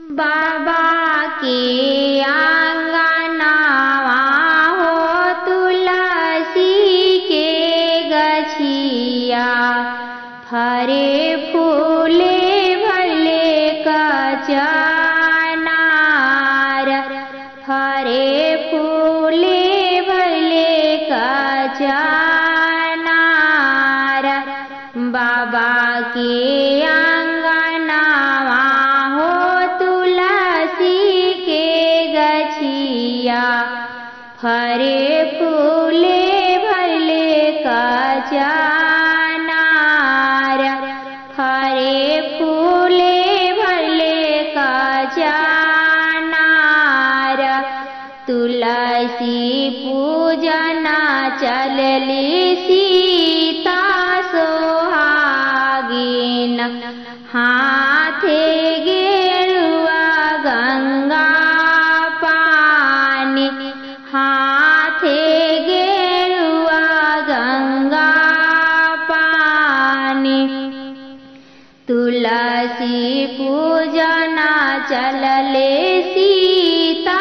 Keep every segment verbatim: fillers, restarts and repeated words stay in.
बाबा के आंगनवा हो तुलसी के गछिया, फरे फूले भले कचनार, फरे फूले भले कचनार। बाबा के आंगनवा हो तुलसी के गछिया, फरे फूले भले कचनार, फरे फूले भले कचनार। तुलसी पूजना चलली सीता सोहागिन, हाथे गेरुआ गंगा पानी, हाथे गेरुआ गंगा पानी। तुलसी पूजना चलले सीता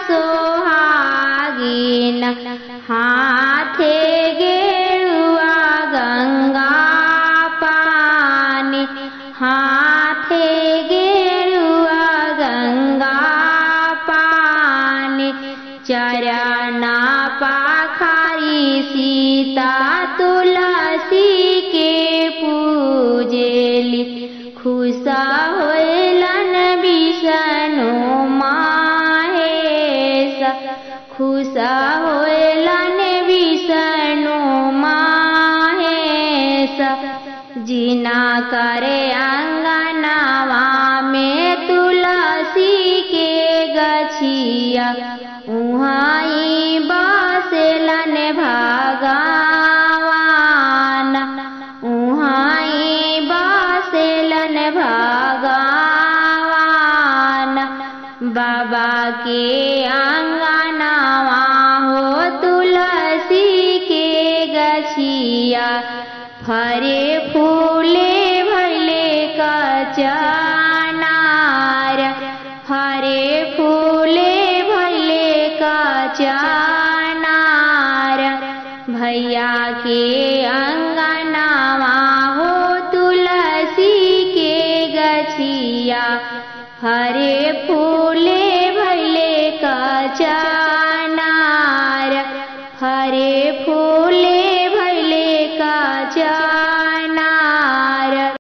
सोहागिन, हाथे गेरुआ गंगा पानी, हाथे गेरुआ गंगा पानी। चरना पाखारी सीता तुलसी के पूजेली, खुशा होलन विष्णु महेश, खुशा होलन विष्णु महेश। जिना करे आंगनवा में तुलसी के गछिया, उहाई बसेलन भगवान, उहाई बसेलन भगवान। बाबा के आंगनवा हो तुलसी के गछिया, फरे फूले भले कचनार, फरे फूले भले कचनार। भैया के आंगनवा हो तुलसी के गछिया, फरे